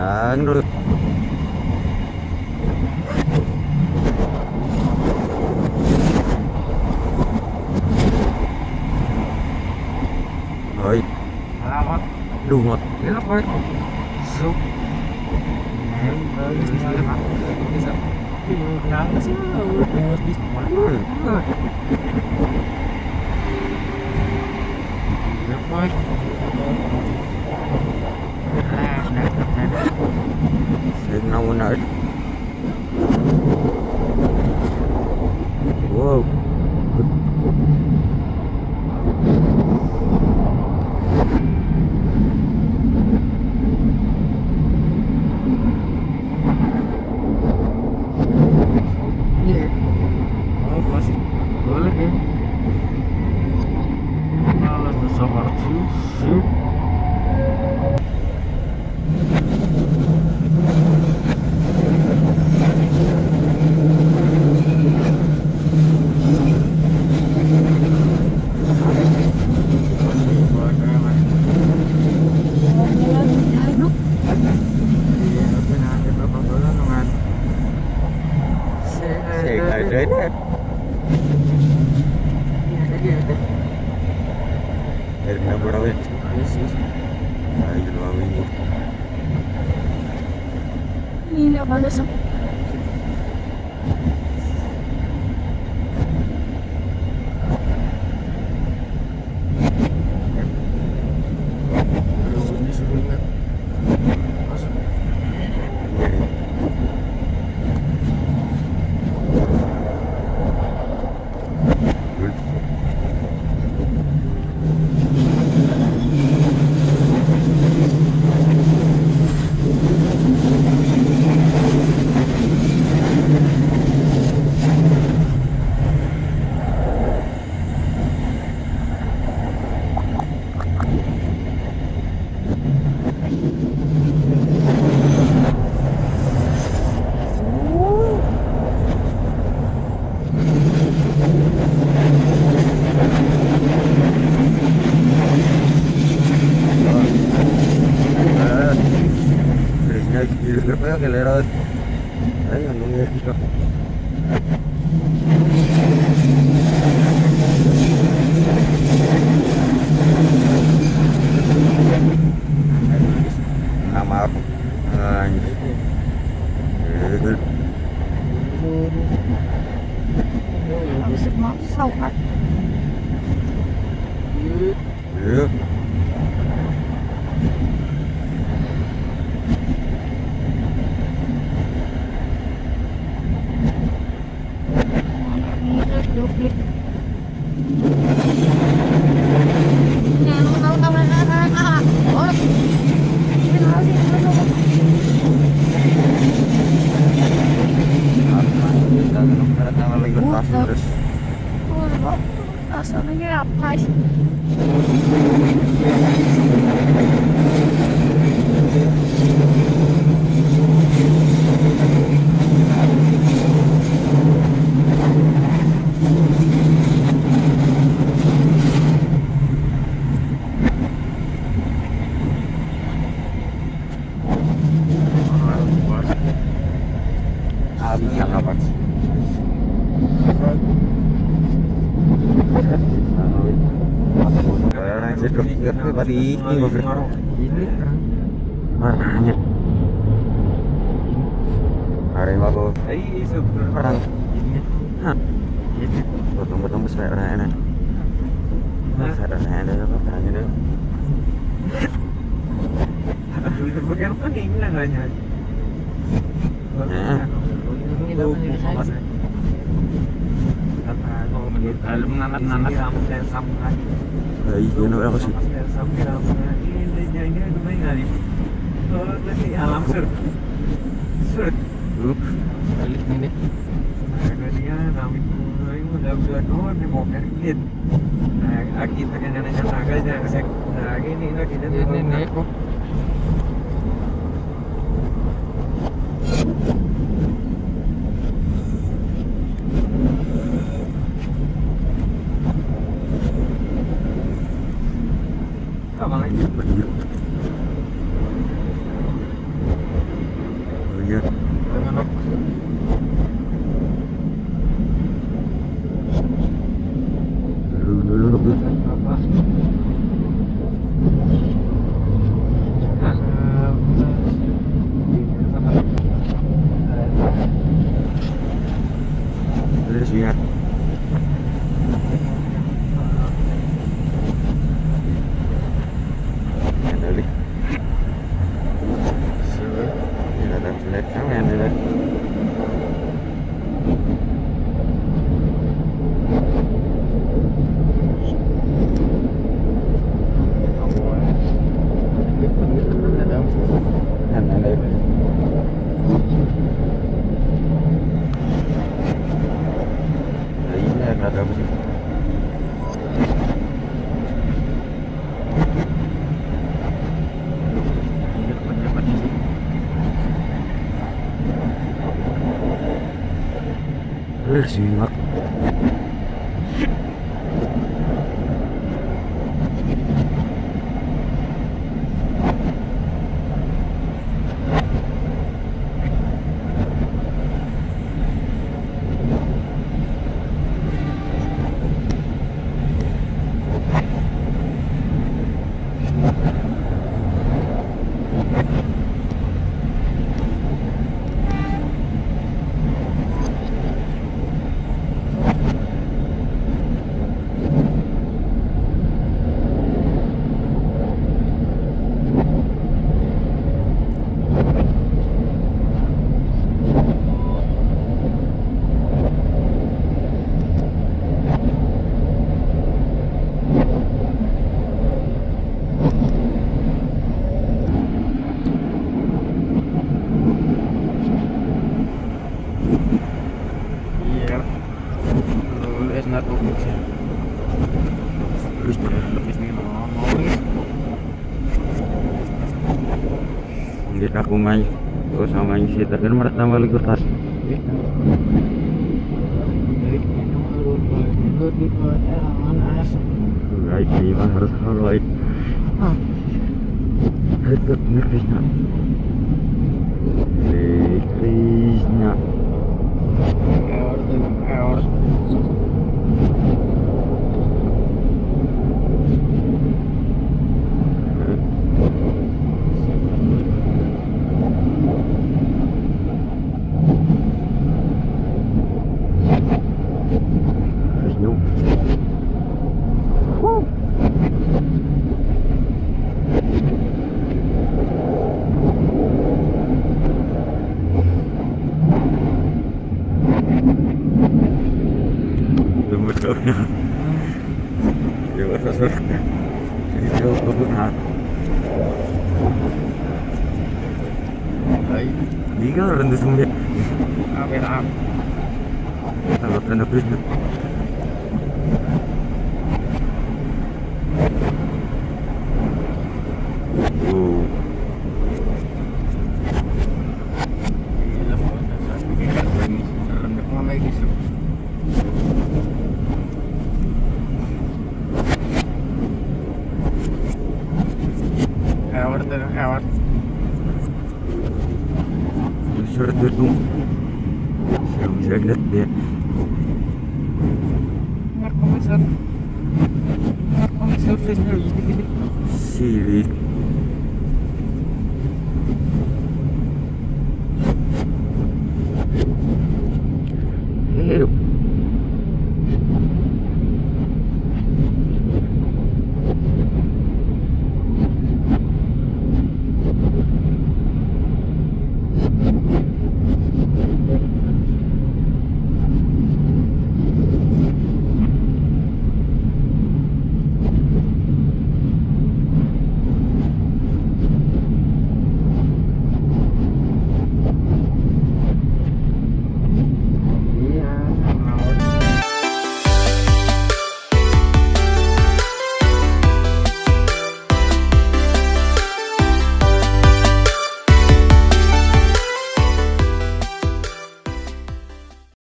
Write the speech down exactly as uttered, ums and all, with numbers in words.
Ang rồi. Rồi. Selamat. Đủ ngọt. Ini apa? Sup. Sering namun nari. Wow. Iya. Oh, masih boleh ya. Malas bersama susu. Sering hari đấy. Dari mana berapa? Ayo lalu ini. Ini apa dasar? Ini sebelumnya. Masuk. Berapa kelihatan? Ayo ngomongnya kita. Nama aku. Anjir. Habis mau saukat. Iya. Duplik. Yang tahu tahu ah. Oh. Ini masih masuk. Kita kan tanggal lagi lepas terus. Oh, asalnya apa sih? Habis yang apa? Bayar aja dong. Tadi ini mobil. Ini kan. Marahnya. Hari lalu. Iya, sebenarnya. Orang. Ini. Hah. Ini. Potong-potong besar enak. Besar enak apa tanya deh. Aduh, itu bukan peninggalan hanya. Nah. Ini mas. Kalau menurut kalau mengangkat-ngangkat sambung dan sambung lagi. Iya, ini apa sih? Sambung sambung lagi. Ini ini lumayan kali. Oh, tadi alam sur. Sur. Up. Balik ini. Nah, dia nawi mulai udah udah doang di mau kerjit. Nah, kita kan yang naga aja sek. Nah, ini ini kita ini nih kok. Abang aja. Iya. Dengan aku. Dulu dulu dulu. Apa? Terus lihat. Dali. Sudah dah selesai kan dah. Kan ada. Ini ada apa sih? Bersimak. Terus kita aku main, kau sama main sih, tapi nomor tambah lagi kertas. Right, ini harus right. Itu nervisnya. Nervisnya. Ya betul. Itu benar. Hai, diga rendah sumber. Apa ya? Kalau kena prisma. Oh. Lewat. Surat gedung. Saya bisa lihat dia. Narkomisar. Narkomisar. Siri.